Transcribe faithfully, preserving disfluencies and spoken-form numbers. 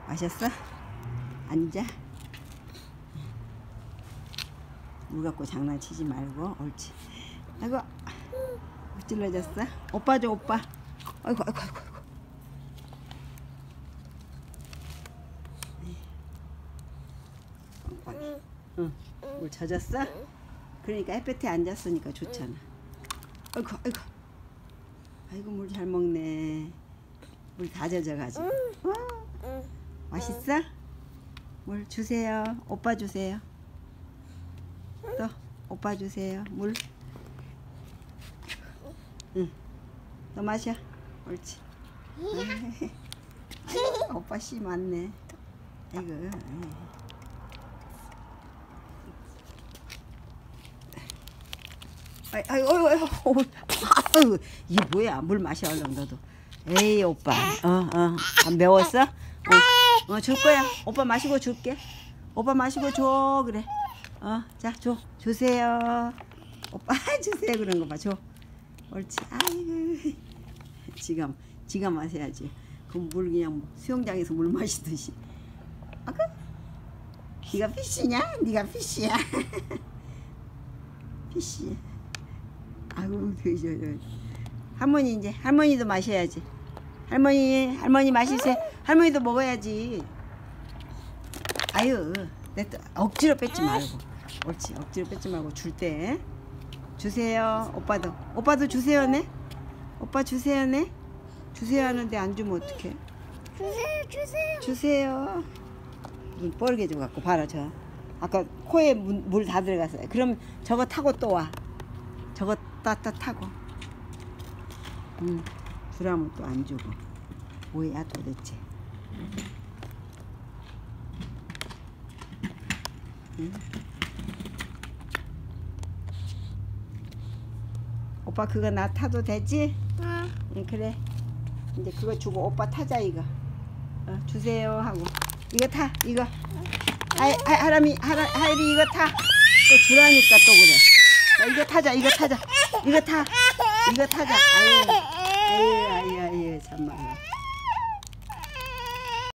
마셨어? 앉아. 물 갖고 장난치지 말고. 옳지. 아이고 찔러졌어? 오빠 줘 오빠. 아이고 아이고 아이고 아이고. 응. 응. 물 젖었어? 그러니까 햇볕에 앉았으니까 좋잖아. 아이고 아이고. 아이고 물 잘 먹네. 물 다 젖어가지고. 어? 맛있어? 물 주세요. 오빠 주세요. 또 오빠 주세요. 물. 응. 또 마셔. 옳지. 아이고, 오빠 씨 많네. 아이고. 아이고 아이고 아이고. 아이고. 이게 뭐야? 물 마셔 얼른 너도. 에이 오빠. 어어. 안 매웠어? 어. 어, 줄 거야. 오빠 마시고 줄게. 오빠 마시고 줘. 그래. 어, 자, 줘. 주세요. 오빠 주세요. 그런 거 봐. 줘. 옳지. 아이고. 지가, 지가 마셔야지. 그 물 그냥 수영장에서 물 마시듯이. 아까? 네가 피쉬냐? 네가 피쉬야. 피쉬. 아이고, 저, 저. 할머니 이제 할머니도 마셔야지. 할머니, 할머니 마시세요. 할머니도 먹어야지. 아유, 내 또 억지로 뺏지 말고. 옳지, 억지로 뺏지 말고 줄 때 주세요. 오빠도, 오빠도 주세요, 네. 오빠 주세요, 네. 주세요 하는데 안 주면 어떡해? 주세요, 주세요. 주세요. 눈 뻘게 좀 갖고 봐라 저. 아까 코에 물 다 들어갔어요. 그럼 저거 타고 또 와. 저거 따따 타고. 음, 주라면 또 안 주고. 뭐야 도대체. 응? 오빠 그거 나 타도 되지? 응. 응, 그래. 이제 그거 주고 오빠 타자 이거. 어, 주세요 하고. 이거 타 이거. 하, 하, 하람이 하라, 하일이 이거 타. 또 주라니까 또 그래. 야, 이거 타자 이거 타자. 이거 타. 이거 타자. 아유, 아유.